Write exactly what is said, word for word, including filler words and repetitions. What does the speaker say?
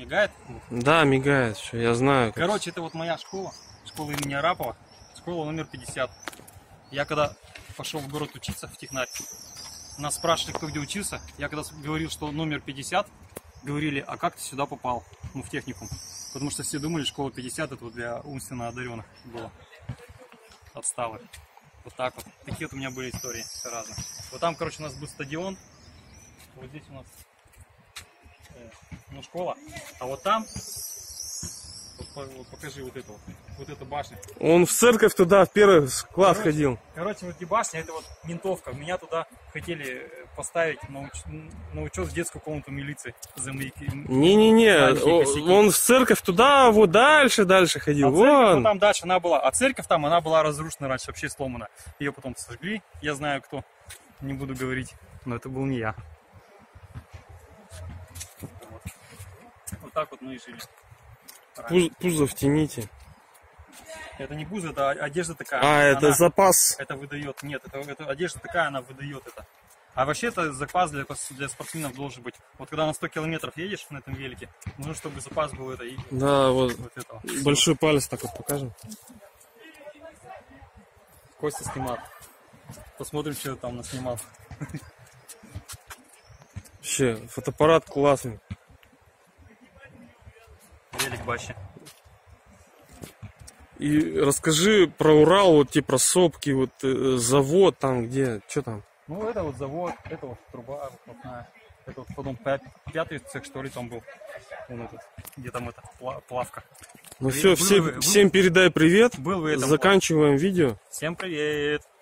Мигает? Да, мигает, что я знаю. Как... Короче, это вот моя школа, школа имени Арапова, школа номер пятьдесят. Я когда пошел в город учиться, в технарь, нас спрашивали, кто где учился. Я когда говорил, что номер пятьдесят, говорили, а как ты сюда попал? Ну, в техникум. Потому что все думали, школа пятьдесят это вот для умственно одаренных было. Отсталых. Вот так вот. Такие вот у меня были истории разные. Вот там, короче, у нас был стадион. Вот здесь у нас э, ну, школа. А вот там, вот, вот покажи вот эту вот, вот эту башню. Он в церковь туда в первый класс Короче, ходил. Короче, вот эти башни, это вот ментовка. Меня туда хотели поставить на, уч... на учет в детскую комнату милиции за мои... Не-не-не, он в церковь туда, вот дальше, дальше ходил. А церковь, Вон. ну, там дальше она была. А церковь там, она была разрушена раньше, вообще сломана. Ее потом сожгли. Я знаю кто. Не буду говорить. Но это был не я. Вот, вот так вот мы и жили. Пуз, пузо втяните. Это не пузо, это одежда такая. А, она, это запас. Это выдает. Нет, это, это одежда такая, она выдает это. А вообще это запас для, для спортсменов должен быть. Вот когда на сто километров едешь на этом велике, нужно, чтобы запас был это. И, да, вот, вот этого. большой палец так вот покажем. Костя снимал. Посмотрим, что там наснимал. Вообще, фотоаппарат классный. Велик бащи. И расскажи про Урал, вот типа сопки, вот э, завод там где, что там? Ну это вот завод, это вот труба выхлопная. Это вот потом пятый цех, что ли, там был. Вон этот, где там эта плавка. Ну Вы, все, вы, все вы, всем передай привет. Был в этом. Заканчиваем видео. Всем привет.